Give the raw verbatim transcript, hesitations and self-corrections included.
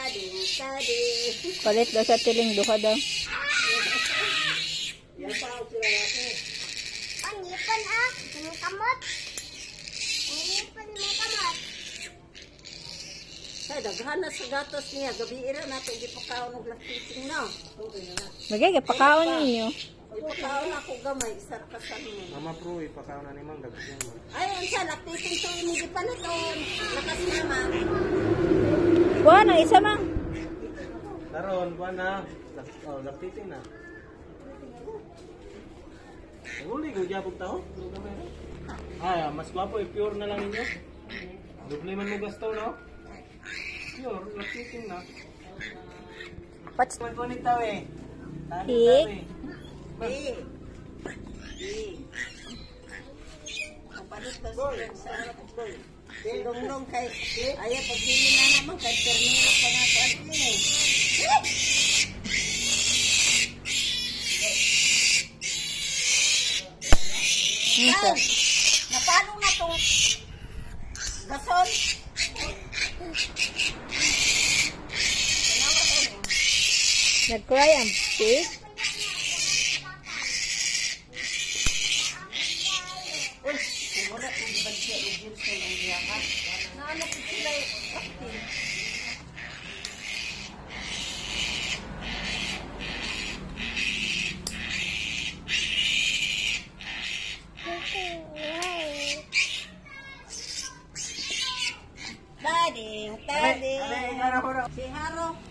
Tading, tading. Palit daw sa tiling, duha daw. Yan pa ako sila natin. Pangipan ah, yung kamot. Pangipan yung kamot. Ay, daghan na sa gatos niya. Gabi ira natin, hindi pa kaon ng glastiting na. Okay na na. Bagay, pakaon ninyo. Ipakaon ako gamay, isar ka sa niya. Mama Pro, ipakaon na ni Mang daghan mo. Ay, ang siya, laktiting to, hindi pa na to. Lakas naman. Kuha na, isa mang. Daron, kuha na. Oh, lapitin na. Uli ko diya pug tao. Ay, mas gwapo i-pure na lang ninyo. Doble man mo gasto, no? Pure, lapitin na. Pats. Man ko ni taw eh. Ik. Eh. Eh. Ang palit ka sa boy. Silong-long kay, ayaw pagbili na naman kay ternero pa na sa ano eh. Nisa. Ay, napano na to? Gasol? Nag-cry ang pig. Uy, kumura kung bagya ugil sa ang yakas. Naanap ko sila eh. Tading, tading. Si Haro.